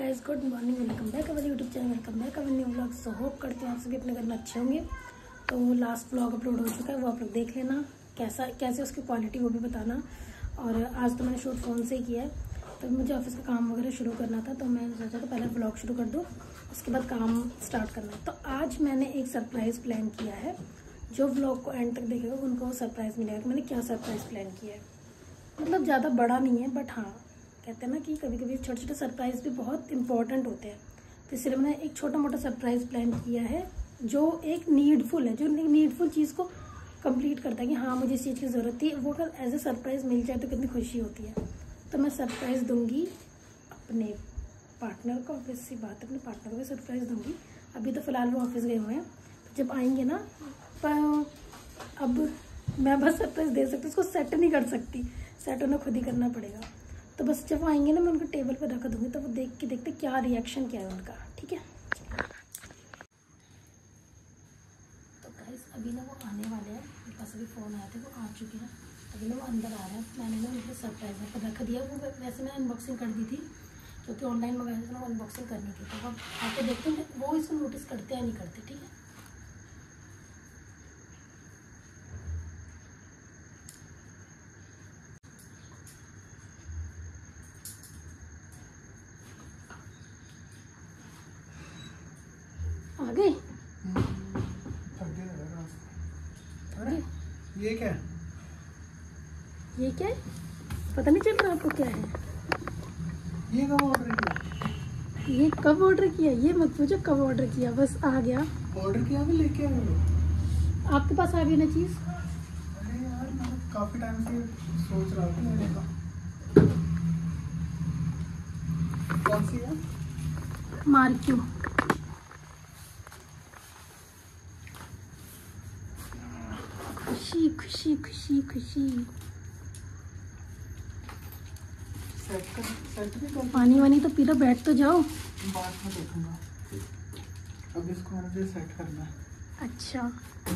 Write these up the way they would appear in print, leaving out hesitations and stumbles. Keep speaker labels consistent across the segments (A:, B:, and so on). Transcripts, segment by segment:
A: Guys, good morning, welcome back our YouTube channel, welcome back our new vlog. So hope करते हैं आप सभी अपने घर में अच्छे होंगे। तो लास्ट व्लॉग अपलोड हो चुका है, वो आप लोग देख लेना, कैसे उसकी क्वालिटी वो भी बताना। और आज तो मैंने शूट फ़ोन से ही किया है, तो मुझे ऑफिस का काम वगैरह शुरू करना था, तो मैं सोचा तो पहले व्लॉग शुरू कर दूँ, उसके बाद काम स्टार्ट करना है। तो आज मैंने एक सरप्राइज़ प्लान किया है, जो व्लॉग को एंड तक देखेगा उनको वो सरप्राइज़ मिलेगा कि मैंने क्या सरप्राइज़ प्लान किया है। मतलब ज़्यादा बड़ा नहीं है, बट हाँ, कहते हैं ना कि कभी कभी छोटे छोटे सरप्राइज़ भी बहुत इंपॉर्टेंट होते हैं। तो इसलिए मैंने एक छोटा मोटा सरप्राइज़ प्लान किया है, जो एक नीडफुल है, जो नीडफुल चीज़ को कंप्लीट करता है कि हाँ मुझे इस चीज़ की ज़रूरत थी। वो अगर एज ए सरप्राइज़ मिल जाए तो कितनी खुशी होती है। तो मैं सरप्राइज़ दूंगी अपने पार्टनर को, ऑब्वियस सी बात है, अपने पार्टनर को भी सरप्राइज़ दूंगी। अभी तो फ़िलहाल वो ऑफिस गए हुए हैं, तो जब आएंगे ना, अब मैं बस सरप्राइज़ दे सकती हूँ, उसको सेट नहीं कर सकती, सेट उन्हें खुद ही करना पड़ेगा। तो बस जब वो आएंगे ना, मैं उनको टेबल पर रख दूँगी, तो वो देख के देखते क्या रिएक्शन क्या है उनका। ठीक है, तो गाइस अभी ना वो आने वाले हैं, मेरे पास अभी फ़ोन आए थे, वो आ चुके हैं। अभी ना वो अंदर आ रहे हैं, मैंने ना उनको सरप्राइज पर रख दिया। वो वैसे मैं अनबॉक्सिंग कर दी थी, क्योंकि ऑनलाइन मंगाया था, वो अनबॉक्सिंग करनी थी। तो वो आके देखते हैं वो इसको नोटिस करते या नहीं करते। ठीक है, आ गए।
B: अरे ये क्या है?
A: ये क्या है पता नहीं चल रहा आपको क्या है।
B: ये कब ऑर्डर किया?
A: ये कब ऑर्डर किया ये मत पूछो, कब ऑर्डर किया, बस आ गया।
B: ऑर्डर किया भी लेके आए हो?
A: आपके पास आ गई ना चीज़।
B: अरे यार, मैं काफी टाइम से सोच रहा था लेने का। कौन सी है?
A: मार्क्यू। खुशी खुशी खुशी खुशी।
B: सेट भी कर।
A: पानी वानी तो पी लो, बैठ तो जाओ।
B: बाद में देखूंगा, अब इसको मुझे सेट करना है।
A: अच्छा,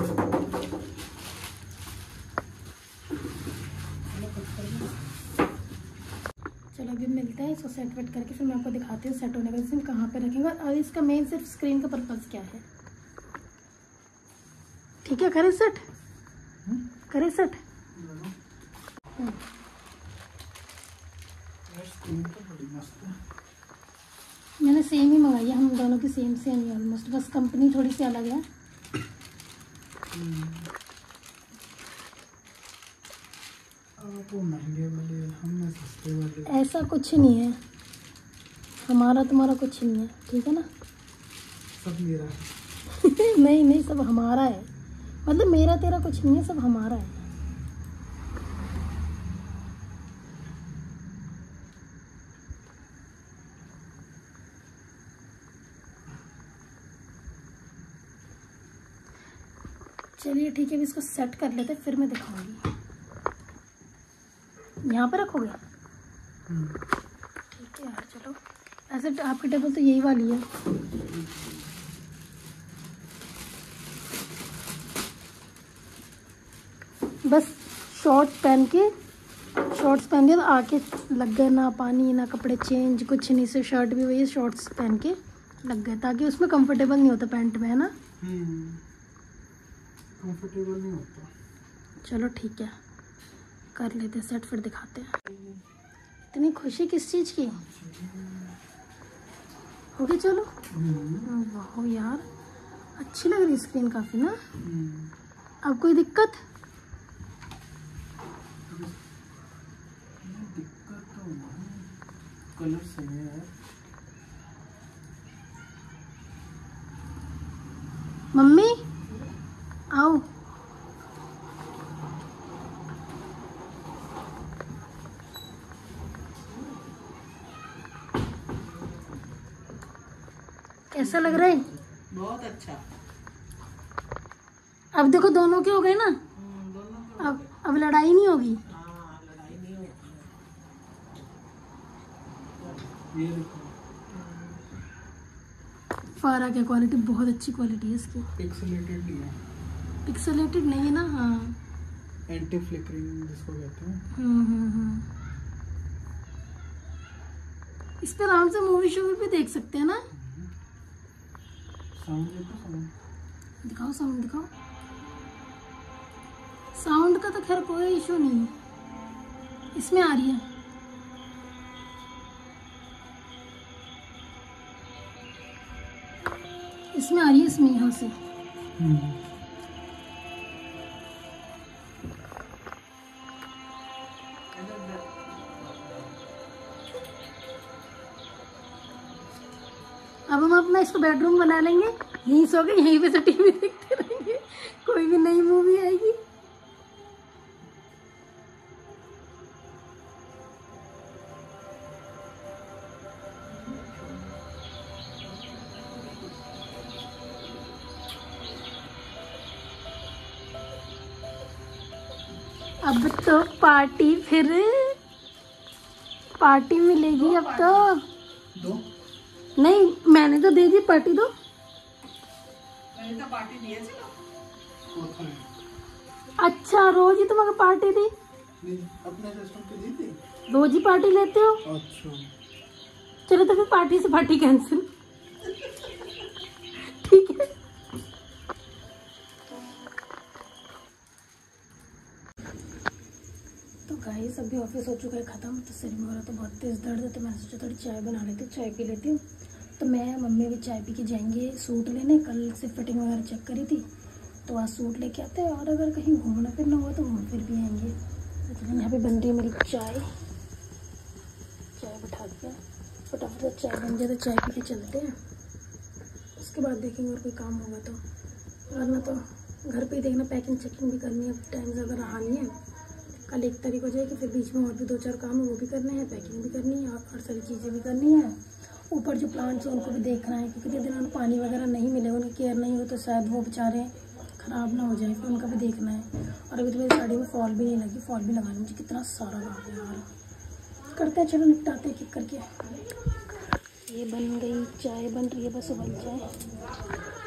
A: चलो अभी मिलते हैं, इसको सेट वेट करके फिर मैं आपको दिखाती हूँ सेट होने का सिम कहाँ पे रखेंगे, और इसका मेन सिर्फ स्क्रीन का पर्पज़ क्या है। ठीक है, करें सेट, करें सेट।
B: स्क्रीन तो बड़ी मस्त है।
A: मैंने सेम ही मंगाई है, हम दोनों की सेम सेम ही ऑलमोस्ट, बस कंपनी थोड़ी सी अलग है।
B: वो महंगे वाले, हम सस्ते वाले।
A: ऐसा कुछ नहीं है, हमारा तुम्हारा कुछ नहीं है, ठीक है ना।
B: सब मेरा है।
A: नहीं नहीं, सब हमारा है, मतलब मेरा तेरा कुछ नहीं है, सब हमारा है। चलिए ठीक है, अभी इसको सेट कर लेते, फिर मैं दिखाऊंगी। यहाँ पे रखोगे? ठीक है यार, चलो। ऐसे आपकी टेबल तो यही वाली है। बस शॉर्ट्स पहन दिया तो आके लग गए, ना पानी ना कपड़े चेंज, कुछ नहीं, सिर्फ शर्ट भी वही शॉर्ट्स पहन के लग गए, ताकि उसमें कंफर्टेबल नहीं होता पैंट में, है ना।
B: कंफर्टेबल नहीं होता।
A: चलो ठीक है, कर लेते सेट, फिर दिखाते हैं। इतनी खुशी किस चीज़ की होगी। चलो वाह यार, अच्छी लग रही स्क्रीन काफ़ी ना। अब कोई दिक्कत?
B: दिक्कत तो नहीं, कलर सही है यार।
A: मम्मी आओ। कैसा लग रहा है?
C: बहुत अच्छा।
A: अब देखो दोनों के हो गए ना, अब लड़ाई नहीं होगी।
C: हाँ, लड़ाई नहीं होती।
B: ये देखो,
A: फारा की क्वालिटी बहुत अच्छी क्वालिटी है इसकी।
B: पिक्सेलेटेड नहीं है,
A: पिक्सेलेटेड नहीं है ना। हाँ,
B: एंटी फ्लिकरिंग जिसको कहते हैं।
A: इस पे आराम से मूवी शूवी भी देख सकते हैं ना।
B: साउंड देखो, साउंड
A: दिखाओ, साउंड दिखाओ। साउंड का तो खैर कोई इशू नहीं है, इसमें आ रही है। इसमें आ रही है, इसमें यहाँ से। अब हम अपना इसको बेडरूम बना लेंगे, यहीं सो के यहीं पे से टीवी देखते रहेंगे, कोई भी नई मूवी आएगी। अब तो पार्टी, फिर पार्टी मिलेगी अब तो।
B: दो
A: नहीं, मैंने तो दे दी पार्टी। दो
C: मैंने तो पार्टी दिए थे ना।
A: अच्छा, रोज ही तुम्हें पार्टी दी?
B: नहीं, अपने सिस्टम पे दी थी।
A: रोज ही पार्टी लेते हो?
B: अच्छा,
A: चलो तो फिर पार्टी से पार्टी कैंसिल। ठीक है। तो गाइस अभी ऑफिस हो चुका है ख़त्म, तो सिर में हो रहा तो बहुत तेज़ दर्द है, तो मैंने सोचा थोड़ी चाय बना लेती हूँ, चाय पी लेती हूँ। तो मैं मम्मी भी चाय पी के जाएंगे सूट लेने, कल से फिटिंग वगैरह चेक करी थी, तो आज सूट लेके आते हैं। और अगर कहीं घूमना फिरना हुआ तो घूम फिर भी आएंगे। तो यहाँ पे बन रही है मेरी चाय, चाय बैठा दिया, फटाफट चाय बन जाए तो चाय पी के चलते हैं। उसके बाद देखेंगे और कोई काम होगा तो, वरना तो घर पे ही देखना, पैकिंग चेकिंग भी करनी है, टाइम ज़्यादा रहा नहीं है। कल 1 तारीख हो जाएगी, फिर बीच में और भी 2-4 काम है, वो भी करने हैं, पैकिंग भी करनी है और सारी चीज़ें भी करनी है। ऊपर जो प्लांट्स हैं उनको भी देखना है, क्योंकि जिन दिनों पानी वगैरह नहीं मिले, उनकी केयर नहीं हो तो शायद वो बेचारे ख़राब ना हो जाए, फिर उनका भी देखना है। और अभी तो मेरी साड़ी में फॉल भी नहीं लगी, फॉल भी लगानी, मुझे कितना सारा काम है यार। करते हैं, चलो निपटाते हैं एक करके। ये बन गई चाय, बन रही है, बस उबल जाए।